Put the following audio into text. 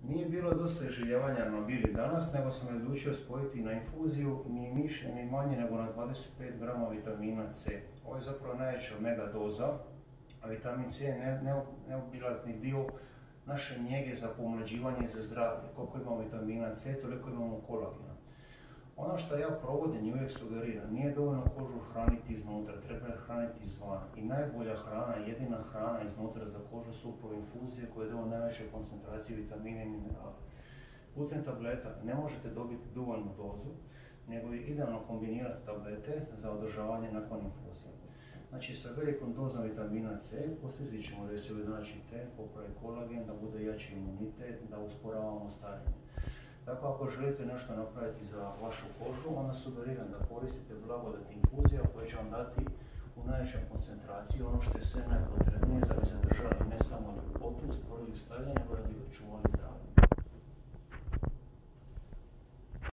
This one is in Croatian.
Nije bilo dosta iživljavanja na bili danas, nego sam odlučio spojiti na infuziju ni više ni manje nego na 25 grama vitamina C. Ovo je zapravo najveća omega doza, a vitamin C je neobilazni dio naše njege za pomlađivanje i za zdravlje. Koliko imamo vitamina C, toliko imamo kolagena. Ono što ja provodim i uvijek sugeriram, nije dovoljno kožu hraniti iznutra, treba je hraniti izvana. I najbolja hrana, jedina hrana iznutra za kožu su upravo infuzije koje daju najveće koncentracije vitamina i minerala. Putem tableta ne možete dobiti dovoljnu dozu, nego je idealno kombinirati tablete za održavanje nakon infuzije. Znači, sa velikom dozom vitamina C postići ćemo da se ujednači ten, popravi kolagen, da bude jači imunitet, da usporavamo starenje. Tako, ako želite nešto napraviti za vašu kožu, onda sugeriram da koristite blagodat infuzija koje će vam dati u najvećoj koncentraciji ono što je sve najpotrebnije da bi zadržali ne samo ljepotu, usporili starenje, nego da bi očuvali